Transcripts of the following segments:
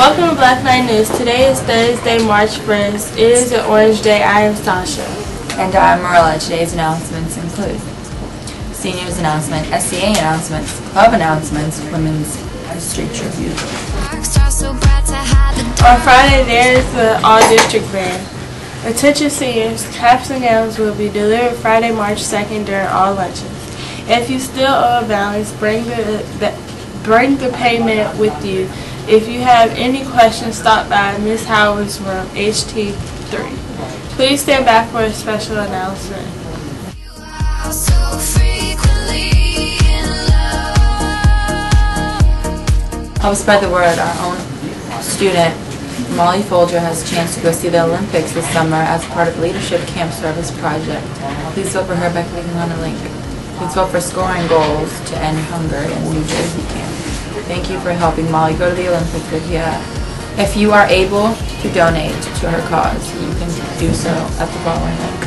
Welcome to Black Night News. Today is Thursday, March 1st. It is an orange day. I am Sasha. And I'm Marilla. Today's announcements include seniors announcement, SCA announcements, club announcements, women's history tribute. On Friday, there is the all-district band. Attention seniors, caps and gowns will be delivered Friday, March 2nd during all lunches. If you still owe a balance, bring the payment with you. If you have any questions, stop by Ms. Howard's room, HT3. Please stand back for a special announcement. Help spread the word. Our own student, Molly Folger, has a chance to go see the Olympics this summer as part of Leadership Camp Service Project. Please vote for her by clicking on the link. Please vote for Scoring Goals to End Hunger in New Jersey Camp. Thank you for helping Molly go to the Olympics with you. If you are able to donate to her cause, you can do so at the following link.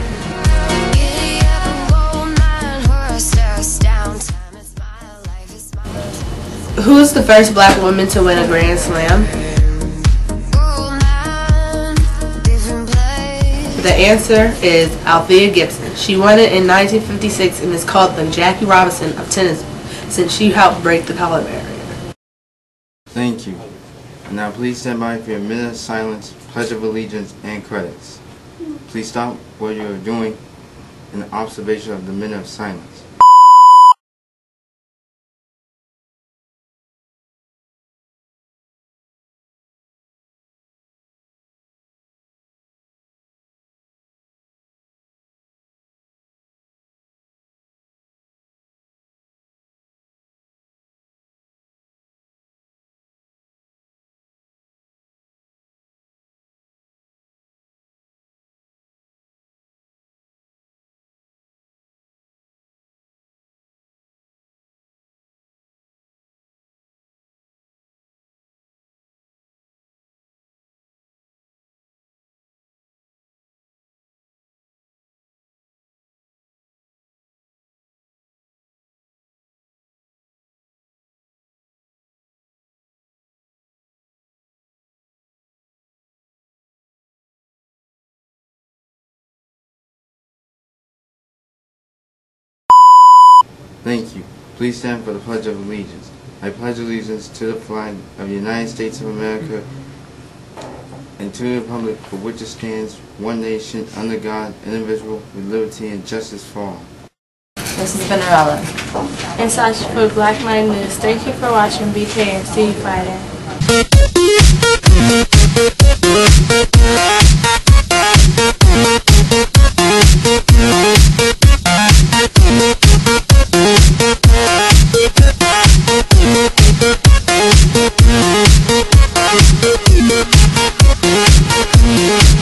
Who is the first black woman to win a Grand Slam? The answer is Althea Gibson. She won it in 1956 and is called the Jackie Robinson of tennis since she helped break the color barrier. Thank you. And now please stand by for your minute of silence, Pledge of Allegiance, and credits. Please stop what you are doing in observation of the minute of silence. Thank you. Please stand for the Pledge of Allegiance. I pledge allegiance to the flag of the United States of America and to the republic for which it stands, one nation, under God, indivisible, with liberty and justice for all. This has been Marilla. And Sasha for Black Night News. Thank you for watching BK and see you Friday. Yeah.